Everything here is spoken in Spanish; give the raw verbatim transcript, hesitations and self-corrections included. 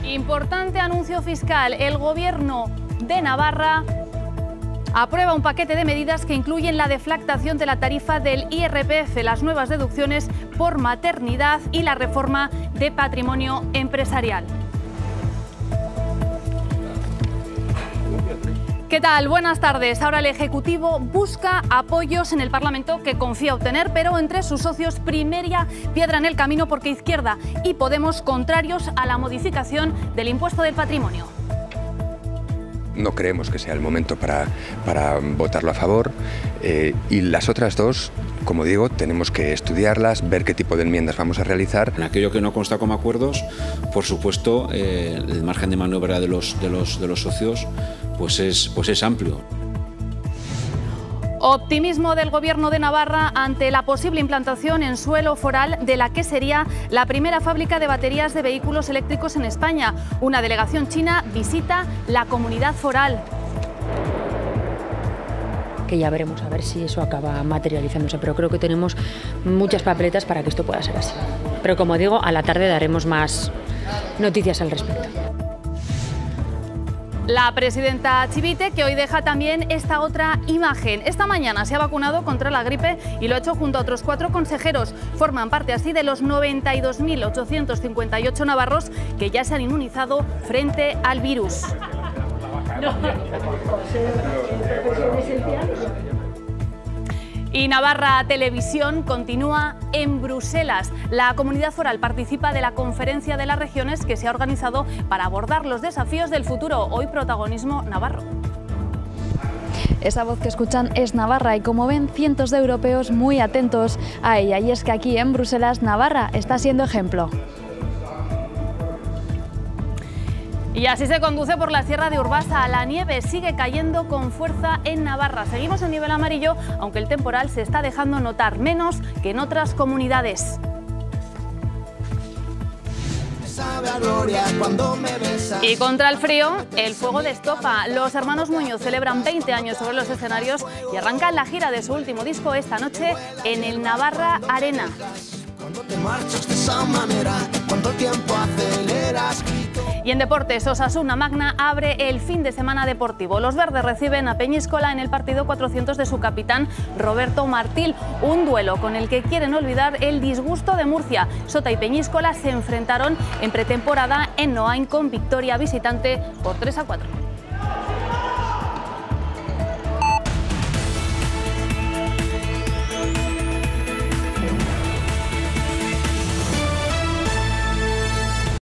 Importante anuncio fiscal. El Gobierno de Navarra aprueba un paquete de medidas que incluyen la deflactación de la tarifa del I R P F, las nuevas deducciones por maternidad y la reforma de patrimonio empresarial. ¿Qué tal? Buenas tardes. Ahora el Ejecutivo busca apoyos en el Parlamento que confía obtener, pero entre sus socios primera piedra en el camino porque Izquierda y Podemos contrarios a la modificación del impuesto del patrimonio. No creemos que sea el momento para, para votarlo a favor eh, y las otras dos, como digo, tenemos que estudiarlas, ver qué tipo de enmiendas vamos a realizar. En aquello que no consta como acuerdos, por supuesto, eh, el margen de maniobra de los, de los, de los socios pues es, pues es amplio. Optimismo del Gobierno de Navarra ante la posible implantación en suelo foral de la que sería la primera fábrica de baterías de vehículos eléctricos en España. Una delegación china visita la comunidad foral. Que ya veremos a ver si eso acaba materializándose, pero creo que tenemos muchas papeletas para que esto pueda ser así. Pero como digo, a la tarde daremos más noticias al respecto. La presidenta Chivite, que hoy deja también esta otra imagen. Esta mañana se ha vacunado contra la gripe y lo ha hecho junto a otros cuatro consejeros. Forman parte así de los noventa y dos mil ochocientos cincuenta y ocho navarros que ya se han inmunizado frente al virus. Y Navarra Televisión continúa en Bruselas. La comunidad foral participa de la Conferencia de las Regiones que se ha organizado para abordar los desafíos del futuro. Hoy protagonismo navarro. Esa voz que escuchan es Navarra y, como ven, cientos de europeos muy atentos a ella. Y es que aquí en Bruselas, Navarra está siendo ejemplo. Y así se conduce por la Sierra de Urbasa. La nieve sigue cayendo con fuerza en Navarra. Seguimos en nivel amarillo, aunque el temporal se está dejando notar menos que en otras comunidades. Y contra el frío, el fuego de estopa. Los hermanos Muñoz celebran veinte años sobre los escenarios y arrancan la gira de su último disco esta noche en el Navarra Arena. Cuando te marchas de esa manera, cuánto tiempo aceleras. Y en deportes, Osasuna Magna abre el fin de semana deportivo. Los verdes reciben a Peñíscola en el partido cuatrocientos de su capitán Roberto Martil. Un duelo con el que quieren olvidar el disgusto de Murcia. Sota y Peñíscola se enfrentaron en pretemporada en Noain con victoria visitante por tres a cuatro.